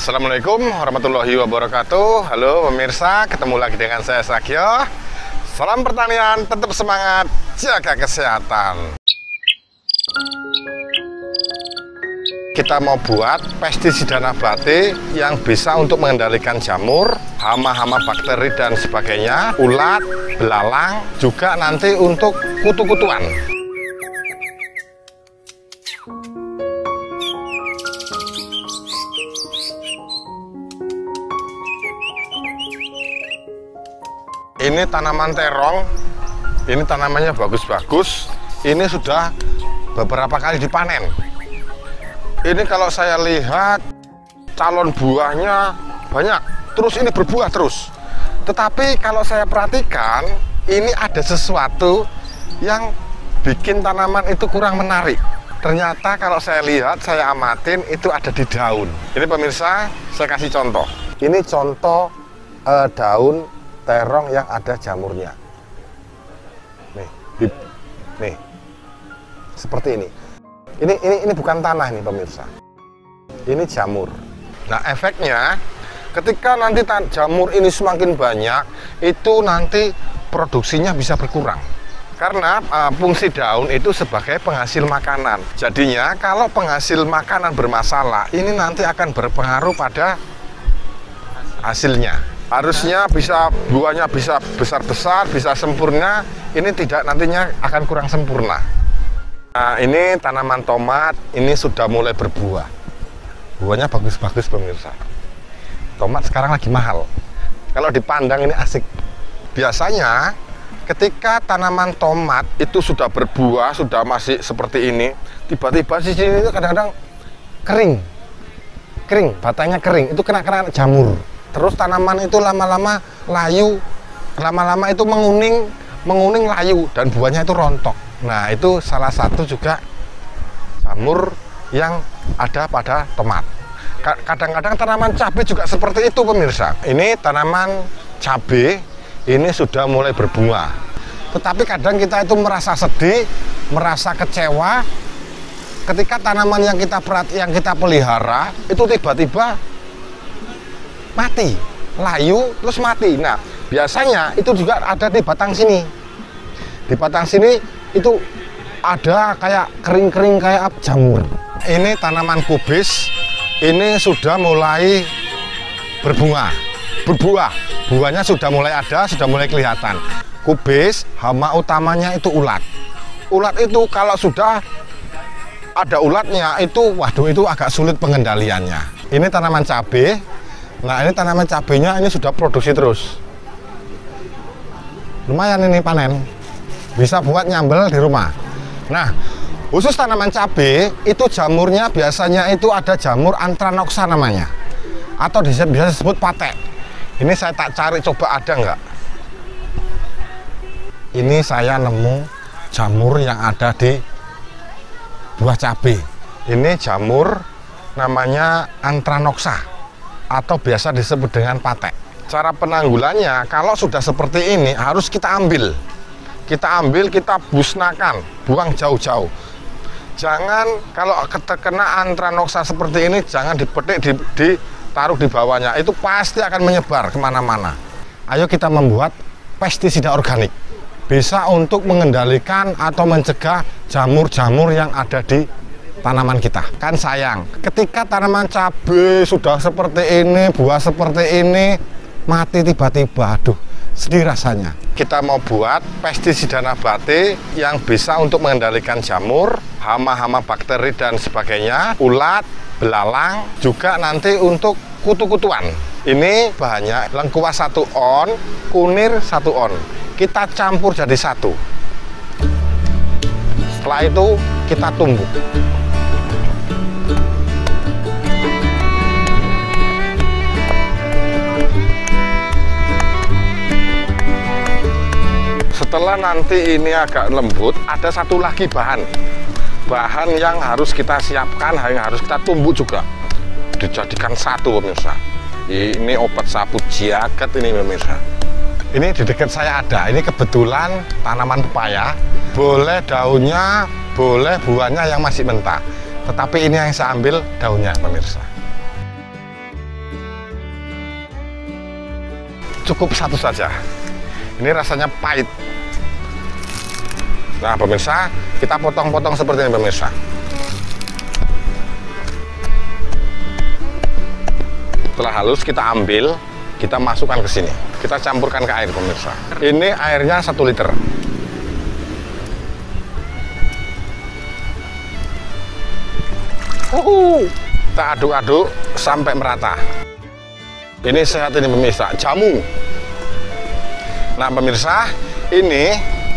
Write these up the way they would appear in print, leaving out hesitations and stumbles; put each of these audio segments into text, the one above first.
Assalamualaikum warahmatullahi wabarakatuh. Halo pemirsa, ketemu lagi dengan saya Sagio. Salam pertanian, tetap semangat, jaga kesehatan. Kita mau buat pestisida nabati yang bisa untuk mengendalikan jamur, hama-hama bakteri dan sebagainya, ulat, belalang, juga nanti untuk kutu-kutuan. Ini tanaman terong, ini tanamannya bagus-bagus, ini sudah beberapa kali dipanen. Ini kalau saya lihat calon buahnya banyak, terus ini berbuah terus. Tetapi kalau saya perhatikan, ini ada sesuatu yang bikin tanaman itu kurang menarik. Ternyata kalau saya lihat, saya amatin, itu ada di daun. Ini pemirsa, saya kasih contoh. Ini contoh daun terong yang ada jamurnya. Nih, seperti ini. Ini bukan tanah ini pemirsa. Ini jamur. Nah, efeknya ketika nanti jamur ini semakin banyak, itu nanti produksinya bisa berkurang. Karena fungsi daun itu sebagai penghasil makanan. Jadinya kalau penghasil makanan bermasalah, ini nanti akan berpengaruh pada hasilnya. Harusnya buahnya bisa besar-besar, bisa sempurna. Ini tidak, nantinya akan kurang sempurna. Nah, ini tanaman tomat, ini sudah mulai berbuah. Buahnya bagus-bagus pemirsa. Tomat sekarang lagi mahal. Kalau dipandang ini asik. Biasanya ketika tanaman tomat itu sudah berbuah, sudah masih seperti ini, tiba-tiba di sini itu kadang-kadang kering, batangnya kering, itu kena jamur. Terus tanaman itu lama-lama layu, lama-lama itu menguning layu, dan buahnya itu rontok. Nah, itu salah satu juga jamur yang ada pada tomat. Kadang-kadang tanaman cabai juga seperti itu pemirsa. Ini tanaman cabai, ini sudah mulai berbunga. Tetapi kadang kita itu merasa sedih, merasa kecewa ketika tanaman yang kita pelihara itu tiba-tiba mati, layu, terus mati. Nah, biasanya itu juga ada di batang sini. Di batang sini itu ada kayak kering-kering kayak jamur. Ini tanaman kubis, ini sudah mulai berbuah. Buahnya sudah mulai ada, sudah mulai kelihatan. Kubis, hama utamanya itu ulat. Ulat itu kalau sudah ada ulatnya itu, waduh, itu agak sulit pengendaliannya. Ini tanaman cabai. Nah, ini tanaman cabenya ini sudah produksi terus. Lumayan ini panen. Bisa buat nyambel di rumah. Nah, khusus tanaman cabai itu jamurnya biasanya itu ada jamur Anthranoxa namanya. Atau bisa disebut patek. Ini saya tak cari coba ada nggak. Ini saya nemu jamur yang ada di buah cabai. Ini jamur namanya Anthranoxa, atau biasa disebut dengan patek. Cara penanggulannya, kalau sudah seperti ini harus kita ambil, kita musnahkan, buang jauh-jauh. Jangan kalau terkena Anthranoxa seperti ini, jangan dipetik, ditaruh di bawahnya, itu pasti akan menyebar kemana-mana. Ayo kita membuat pestisida organik, bisa untuk mengendalikan atau mencegah jamur-jamur yang ada di tanaman kita. Kan sayang, ketika tanaman cabai sudah seperti ini, buah seperti ini, mati tiba-tiba, aduh, sedih rasanya. Kita mau buat pestisida nabati yang bisa untuk mengendalikan jamur, hama-hama bakteri dan sebagainya, ulat, belalang, juga nanti untuk kutu-kutuan. Ini bahannya lengkuas 1 on, kunir 1 on. Kita campur jadi satu. Setelah itu kita tumbuk. Setelah nanti ini agak lembut, ada satu lagi bahan yang harus kita siapkan, yang harus kita tumbuk juga, dijadikan satu pemirsa. Ini obat sapu jagat ini pemirsa. Ini di dekat saya ada, ini kebetulan tanaman pepaya, boleh daunnya, boleh buahnya yang masih mentah. Tetapi ini yang saya ambil daunnya pemirsa. cukup satu saja. Ini rasanya pahit. Nah pemirsa, kita potong-potong seperti ini pemirsa. Setelah halus kita ambil, kita masukkan ke sini. Kita campurkan ke air pemirsa. Ini airnya 1 liter. Kita aduk-aduk sampai merata. Ini sehat ini pemirsa, jamu. Nah pemirsa, ini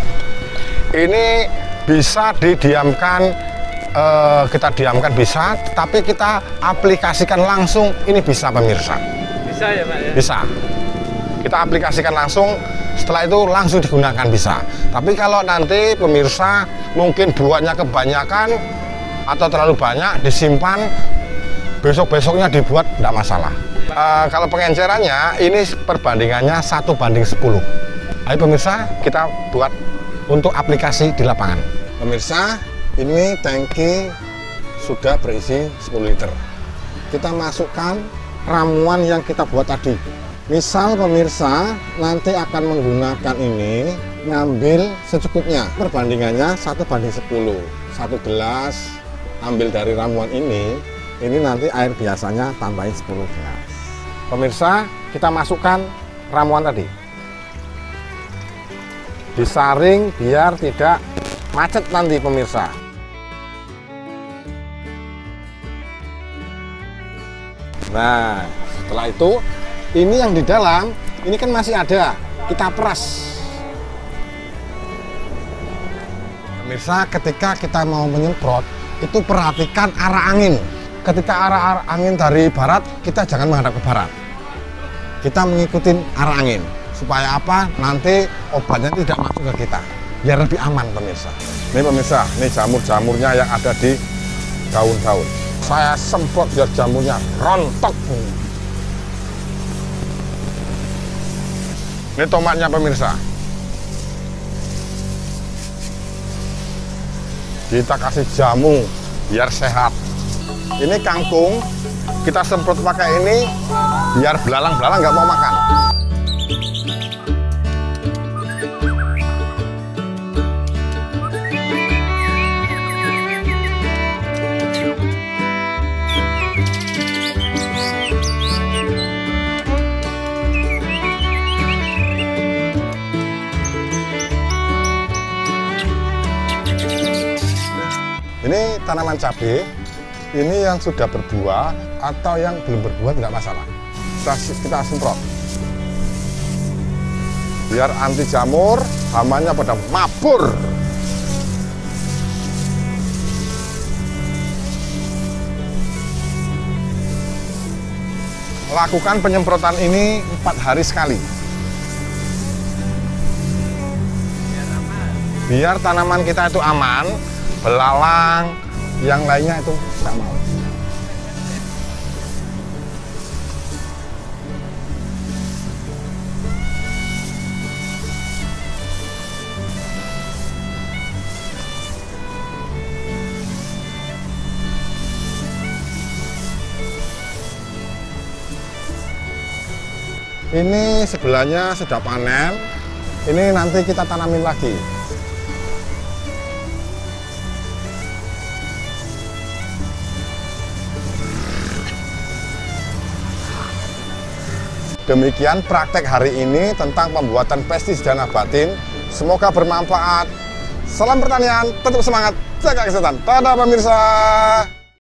bisa didiamkan, kita diamkan bisa, tapi kita aplikasikan langsung ini bisa pemirsa. Bisa ya Pak ya? Bisa. Kita aplikasikan langsung, setelah itu langsung digunakan bisa. Tapi kalau nanti pemirsa mungkin buatnya kebanyakan atau terlalu banyak, disimpan, besok-besoknya dibuat, tidak masalah. Kalau pengencerannya, ini perbandingannya 1:10. Ayo pemirsa, kita buat untuk aplikasi di lapangan. Pemirsa, ini tangki sudah berisi 10 liter. Kita masukkan ramuan yang kita buat tadi. Misal pemirsa nanti akan menggunakan ini, ngambil secukupnya. Perbandingannya 1:10. 1 gelas ambil dari ramuan ini nanti air biasanya tambahin 10 gelas. Pemirsa, kita masukkan ramuan tadi. Disaring biar tidak macet nanti pemirsa. Nah, setelah itu ini yang di dalam ini kan masih ada, kita peras. Pemirsa, ketika kita mau menyemprot itu perhatikan arah angin. Ketika arah angin dari barat, kita jangan menghadap ke barat. Kita mengikuti arah angin. Supaya apa? Nanti obatnya tidak masuk ke kita. Biar lebih aman pemirsa. Ini pemirsa, ini jamur-jamurnya yang ada di daun-daun. Saya semprot biar jamurnya rontok. Ini tomatnya pemirsa. Kita kasih jamu biar sehat. Ini kangkung, kita semprot pakai ini biar belalang-belalang nggak mau makan. Ini tanaman cabai, ini yang sudah berbuah atau yang belum berbuah tidak masalah. Kita semprot. Biar anti jamur, hamanya pada mabur. Lakukan penyemprotan ini 4 hari sekali. Biar tanaman kita itu aman. Belalang, yang lainnya itu tidak mau. Ini sebelahnya sudah panen, ini nanti kita tanamin lagi. Demikian praktek hari ini tentang pembuatan pestisida nabatin. Semoga bermanfaat. Salam pertanian, tetap semangat, jaga kesehatan. Dadah pemirsa.